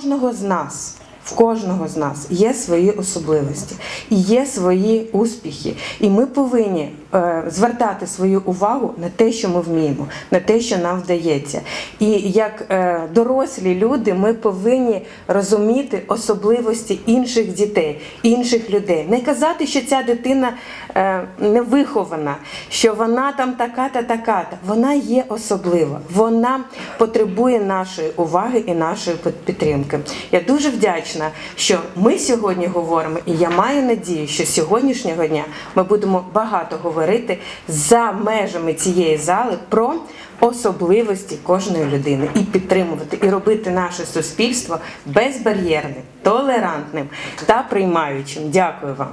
в кожного з нас є свої особливості і є свої успіхи. І ми повинні звертати свою увагу на те, що ми вміємо, на те, що нам вдається. І як дорослі люди ми повинні розуміти особливості інших дітей, інших людей. Не казати, що ця дитина не вихована, що вона там така-та, така-та. Вона є особлива. Вона потребує нашої уваги і нашої підтримки. Я дуже вдячна, що ми сьогодні говоримо, і я маю надію, що з сьогоднішнього дня ми будемо багато говорити за межами цієї зали про особливості кожної людини і підтримувати, і робити наше суспільство безбар'єрним, толерантним та приймаючим. Дякую вам.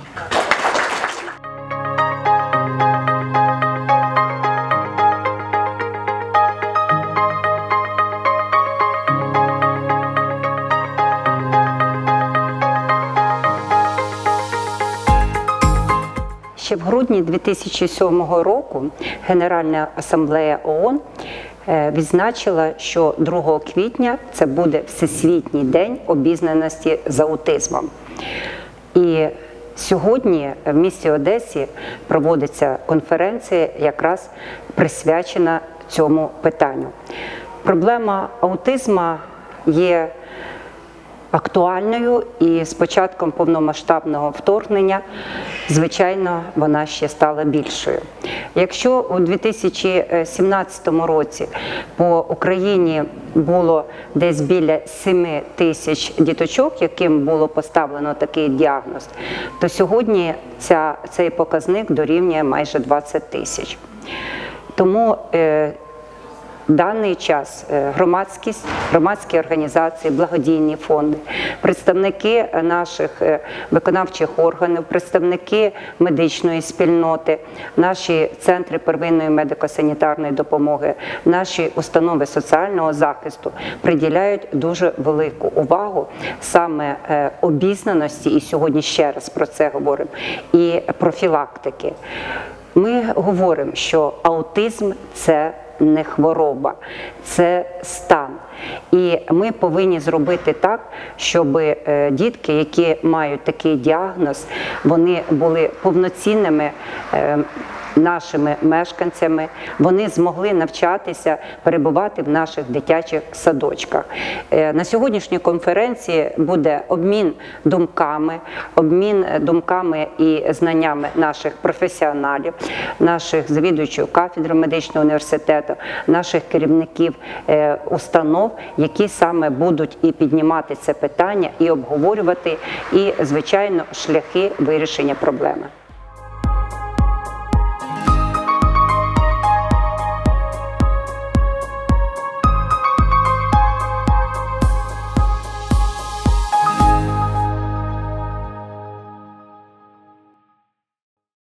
Ще в грудні 2007 року Генеральна асамблея ООН відзначила, що 2 квітня це буде Всесвітній день обізнаності з аутизмом. І сьогодні в місті Одесі проводиться конференція, якраз присвячена цьому питанню. Проблема аутизму є актуальною, і з початком повномасштабного вторгнення, звичайно, вона ще стала більшою. Якщо у 2017 році по Україні було десь біля 7 тисяч діточок, яким було поставлено такий діагноз, то сьогодні цей показник дорівнює майже 20 тисяч. Тому в даний час громадські організації, благодійні фонди, представники наших виконавчих органів, представники медичної спільноти, наші центри первинної медико-санітарної допомоги, наші установи соціального захисту приділяють дуже велику увагу саме обізнаності, і сьогодні ще раз про це говоримо, і профілактики. Ми говоримо, що аутизм – це не хвороба, це стан. І ми повинні зробити так, щоб дітки, які мають такий діагноз, вони були повноцінними нашими мешканцями, вони змогли навчатися, перебувати в наших дитячих садочках. На сьогоднішній конференції буде обмін думками і знаннями наших професіоналів, наших завідувачів кафедри медичного університету, наших керівників установ, які саме будуть і піднімати це питання, і обговорювати, і, звичайно, шляхи вирішення проблеми.